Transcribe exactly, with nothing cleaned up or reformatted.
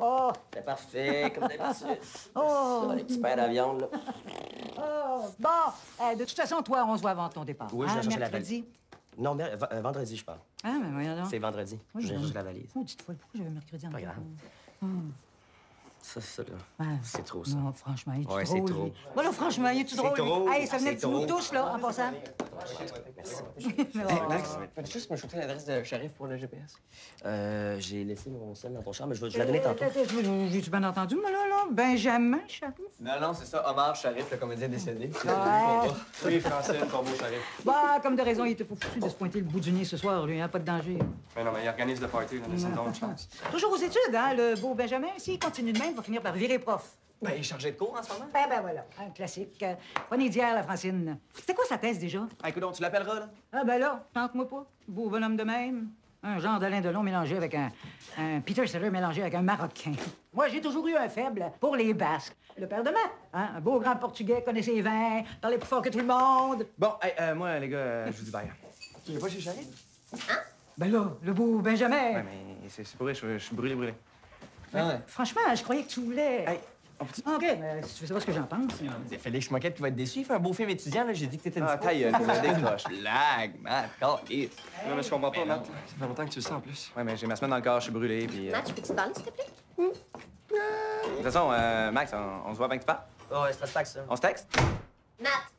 Oh! C'est parfait, comme d'habitude. Oh! Ça, les petits pains à viande, là. Oh! Bon, euh, de toute façon, toi, on se voit avant ton départ. Oui, je vais hein, chercher la mercredi. valise. Non, mer- v- euh, vendredi, je parle. Ah, mais voyons donc. C'est vendredi. Oui, je vais oui. chercher la valise. Oh, dites-moi, pourquoi j'avais mercredi en Pas tête? grave. Hum. Ça, ça, là. Ouais. C'est trop, ça. Non, franchement, il est Ouais, drôle. c'est trop. lui. Voilà, franchement, il est C'est drôle. lui. trop, Hey, ça venait c'est de nous trop. tous, là, en passant. Hey, Max, peux-tu juste me shooter l'adresse de Sharif pour le G P S? Euh, j'ai laissé mon sel dans ton char, mais je vais, je vais la donner tantôt. J'ai-tu bien entendu, moi, là, là? Benjamin, Sharif? Non, non, c'est ça, Omar Sharif, le comédien décédé. Ouais. Oui, Francine, ton beau Sharif. Bah, comme de raison, il était pas foutu de se pointer le bout du nez ce soir, lui, hein? Pas de danger. Mais non, mais il organise le party, là, laissez-nous donc une chance. Toujours aux études, hein, le beau Benjamin. S'il continue de même, il va finir par virer prof. Ben, il est chargé de cours en ce moment. Ben, ben voilà, un classique. Euh, Prenez d'hier, la Francine. C'était quoi sa thèse, déjà? Ah, écoute, donc, tu l'appelleras, là? Ah, ben là, tente-moi pas. Beau bonhomme de même. Un genre d'Alain Delon mélangé avec un, un Peter Sellers mélangé avec un Marocain. Moi, j'ai toujours eu un faible pour les Basques. Le père de Matt, hein? Un beau grand Portugais, connaît ses vins, parlait plus fort que tout le monde. Bon, hey, euh, moi, les gars, euh, je vous dis bye. Tu viens pas chez Sharif? Ben là, le beau Benjamin. Ouais, mais c'est c'est pour vrai, je je suis brûlé, brûlé. Ah ouais. Franchement, je croyais que tu voulais... Hey, on peut... OK, mais si tu veux savoir ce que j'en pense... C'est Félix Moquette qui va être déçu. Il fait un beau film étudiant, là. J'ai dit que t'étais dispo. Ah, ta gueule, je décroche. Lag, Matt, calisse. Non, mais je comprends pas, Matt. Ça fait longtemps que tu le sais, en plus. Ouais, mais j'ai ma semaine dans le corps, je suis brûlé, puis... euh, Match, peux-tu te parler, s'il te plaît? De toute façon, euh, Max, on, on se voit avant que tu partes? Oh, ouais, stress pas que ça. On se texte? Matt!